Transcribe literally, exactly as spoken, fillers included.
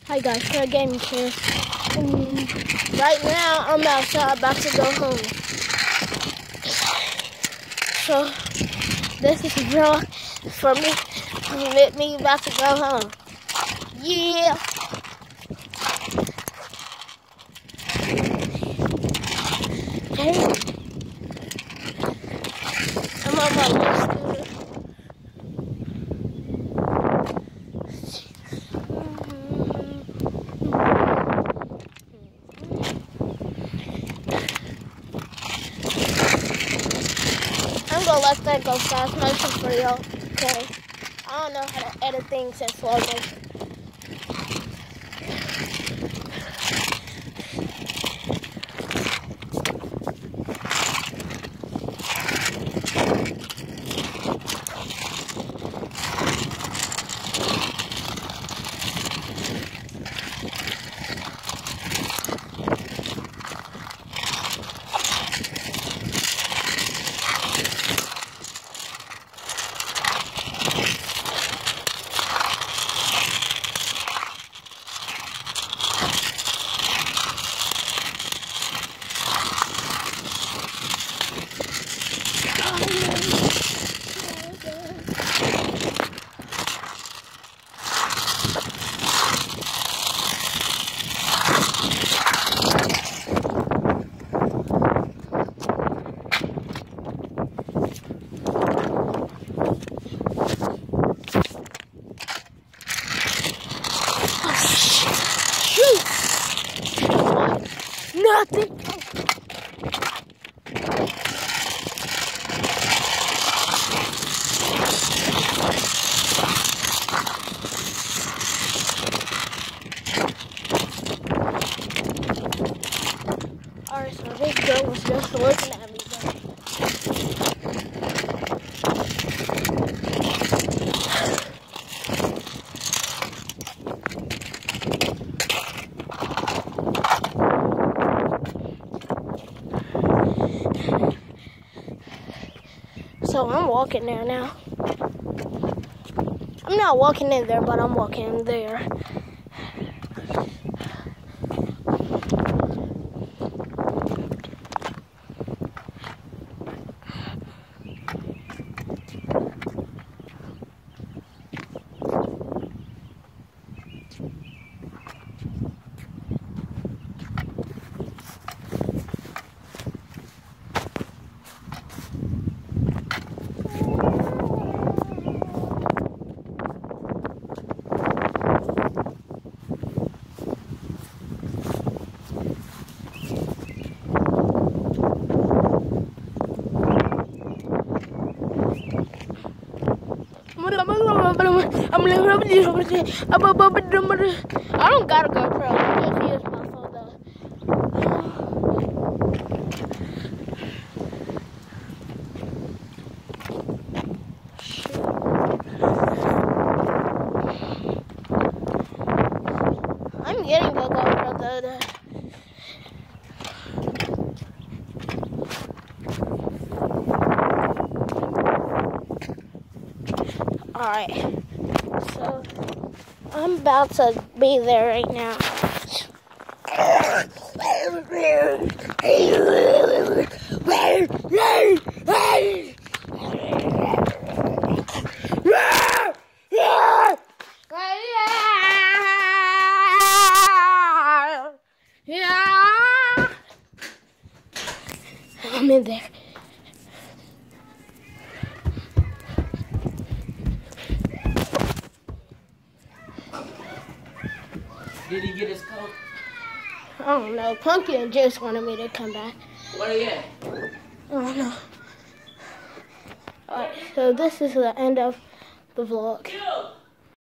Hi guys, for a gaming chair. Um, right now, I'm outside about to go home. So, this is a vlog for me, with me about to go home. Yeah! Hey. I'm on my little scooter. I'm gonna let that go fast motion for y'all, okay? I don't know how to edit things in slow motion. Nothing. Alright, so this girl was just looking at me. So I'm walking there now. I'm not walking in there, but I'm walking there. I don't got a GoPro. I just use my phone though. I'm getting the GoPro though. Alright, so I'm about to be there right now. I'm in there. Did he get his coat? I don't know. Pumpkin just wanted me to come back. Where are you at? I don't know. Alright, so this is the end of the vlog.